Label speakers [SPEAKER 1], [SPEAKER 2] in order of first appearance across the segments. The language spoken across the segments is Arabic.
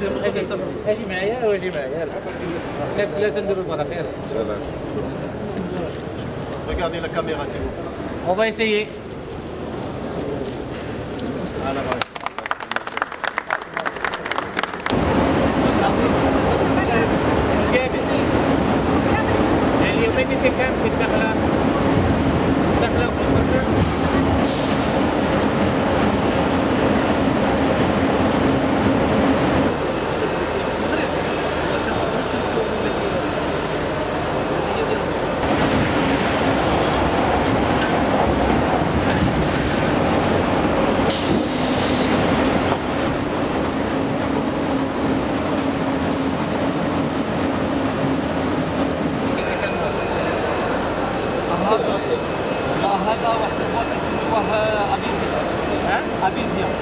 [SPEAKER 1] اجي معايا واجي معايا لا ثلاثه نديروا المراقير.
[SPEAKER 2] Regardez la caméra, s'il vous plaît.
[SPEAKER 1] On va essayer. اليومين اللي كان في الدخله
[SPEAKER 3] هذا واحد الوقت يسموه ابيزيا.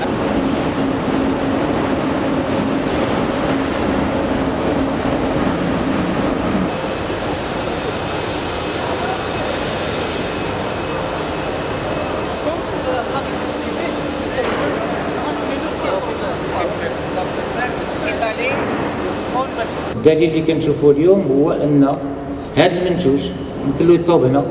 [SPEAKER 1] الدليل اللي كنشوفوا اليوم هو ان هذا المنتوج يمكن له يتصاوب هنا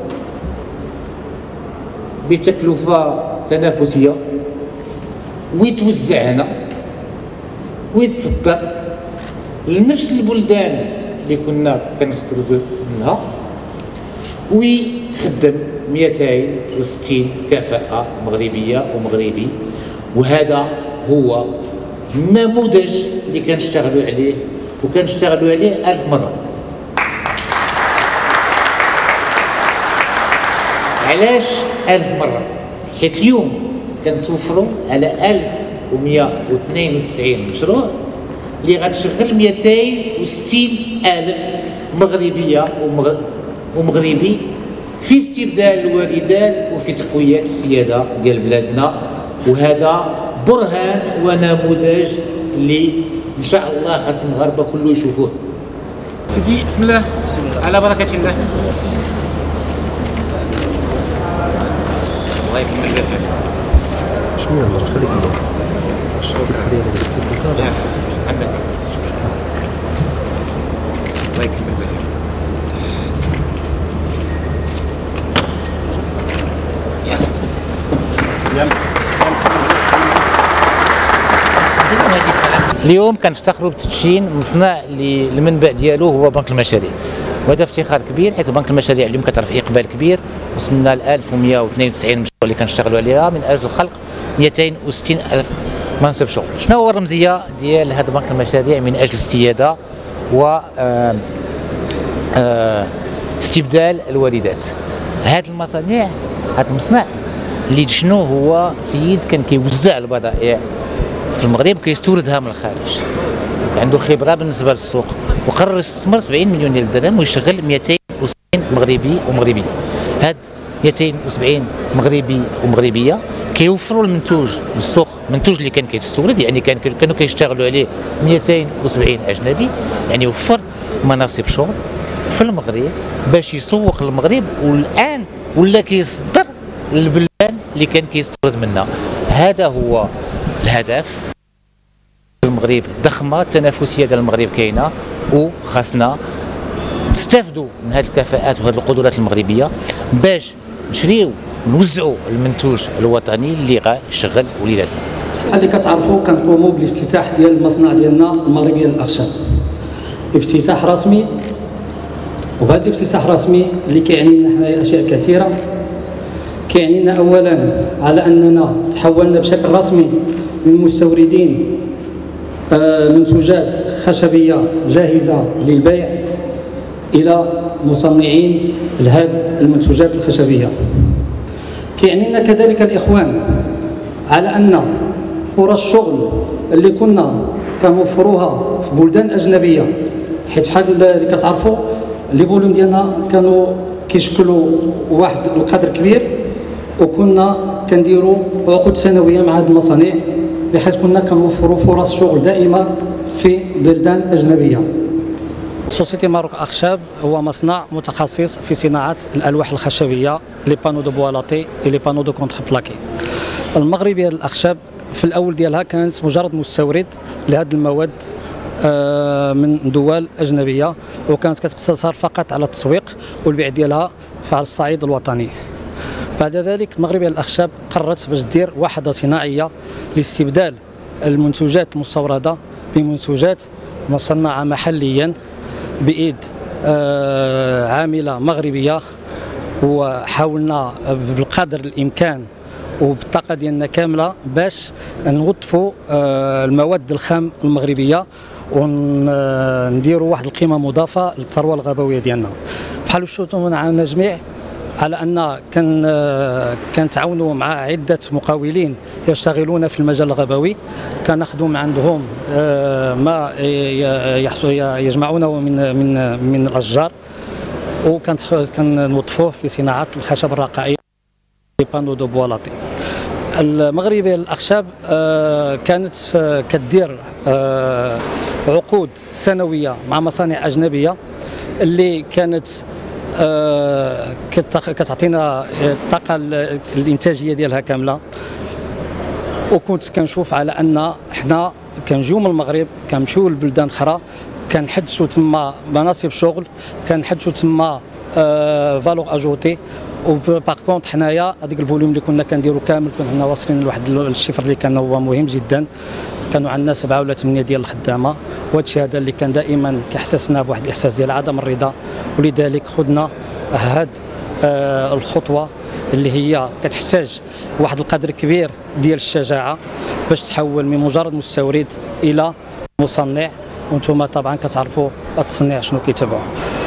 [SPEAKER 1] بتكلفه تنافسيه ويتوزع هنا ويتصدر لنفس البلدان اللي كنا كنستوردوا منها ويخدم 260 كفاءة مغربية ومغربي. وهذا هو النموذج اللي كنشتغلوا عليه وكنشتغلوا عليه 1000 مرة. علاش 1000 مرة؟ حيت اليوم كنتوفروا على 1192 مشروع اللي غتشغل 260 ألف مغربية ومغربي في استبدال الواردات وفي تقوية السيادة ديال بلادنا. وهذا برهان ونموذج اللي إن شاء الله خاص المغاربة كله يشوفوه. سيدي بسم الله على بركة الله. الله يكمل لك
[SPEAKER 4] شنو يلا خليك
[SPEAKER 1] شكرا عندك الله يكمل لك. اليوم كنفتخروا بتدشين مصنع اللي المنبع ديالو هو بنك المشاريع، وهذا افتخار كبير حيت بنك المشاريع اليوم كتعرف اقبال كبير. وصلنا ل 1192 مشروع اللي كنشتغلوا عليها من اجل خلق 260 الف منصب شغل. شنو هو الرمزيه ديال هذا بنك المشاريع؟ من اجل السياده و استبدال الواردات. هذه المصانع، هذا المصنع اللي شنو هو سيد كان كيوزع البضائع في المغرب كيستوردها من الخارج، عنده خبره بالنسبه للسوق، وقرر يستثمر 70 مليون ديال الدرهم ويشغل 270 مغربي ومغربيه. هاد 270 مغربي ومغربيه كيوفروا المنتوج للسوق، المنتوج اللي كان كيتستورد يعني كانوا كيشتغلوا عليه 270 اجنبي، يعني وفر مناصب شغل في المغرب باش يسوق للمغرب، والان ولا كيصدر للبلدان اللي كان كيستورد منها. هذا هو الهدف. المغرب ضخمه، التنافسيه ديال المغرب كاينه، وخاصنا نستافدوا من هذه الكفاءات وهذه القدرات المغربيه باش نشريو ونوزعوا المنتوج الوطني اللي غيشغل وليداتنا.
[SPEAKER 5] بحال اللي كتعرفوا كنقوموا بالافتتاح ديال المصنع ديالنا المغربي للاخشاب، افتتاح رسمي. وهذا الافتتاح الرسمي اللي كيعني لنا حنايا اشياء كثيره. كيعني لنا اولا على اننا تحولنا بشكل رسمي من مستوردين منتوجات خشبيه جاهزه للبيع الى مصنعين لهذه المنتوجات الخشبيه. كيعني لنا كذلك الاخوان على ان فرص الشغل اللي كنا كنوفروها في بلدان اجنبيه، حيت بحال اللي كتعرفوا لي فوليوم ديالنا كانوا كيشكلوا واحد القدر كبير، وكنا كنديروا عقود سنويه مع هذه المصانع بحيث كنا كنوفروا فرص شغل دائمه في بلدان اجنبيه. سوسيتي ماروك اخشاب هو مصنع متخصص في صناعه الالواح الخشبيه، لي بانو دو بوالاتي لي بانو دو كونتر بلاكي. المغربيه للاخشاب في الاول ديالها كانت مجرد مستورد لهذه المواد من دول اجنبيه، وكانت كتقتصر فقط على التسويق والبيع ديالها على الصعيد الوطني. بعد ذلك المغربيه للاخشاب قررت باش دير واحده صناعيه لاستبدال المنتوجات المستورده بمنتوجات مصنعه محليا بايد عامله مغربيه، وحاولنا بالقدر الامكان وبالطاقه ديالنا كامله باش نوظفوا المواد الخام المغربيه ونديروا واحد القيمه مضافه للثروه الغابويه ديالنا. بحال شفتوا معنا جميع على ان كنتعاونوا مع عده مقاولين يشتغلون في المجال الغابوي، كناخذوا من عندهم ما يجمعونه من الاشجار وكنوظفوه في صناعه الخشب الرقائق بانو دو بوالاتي. المغربيه للاخشاب كانت كدير عقود سنويه مع مصانع اجنبيه اللي كانت كتعطينا الطاقه الانتاجيه ديالها كامله، وكنت كنشوف على ان حنا كنجيو من المغرب كنمشيو لبلدان اخرى كنحدثوا تما مناصب شغل، كنحدثوا تما فالور اجوتي، وباغ كونط حنايا هذيك الفوليوم اللي كنا كنديروا كامل كنا واصلين لواحد الشفر اللي كان هو مهم جدا. كانوا عندنا 7 ولا 8 ديال الخدامه، وهذا الشيء هذا اللي كان دائما كيحسسنا بواحد الاحساس ديال عدم الرضا، ولذلك خذنا هاد الخطوه اللي هي كتحتاج واحد القدر كبير ديال الشجاعه باش تحول من مجرد مستورد الى مصنع، وانتم طبعا كتعرفوا التصنيع شنو كيتبعوا.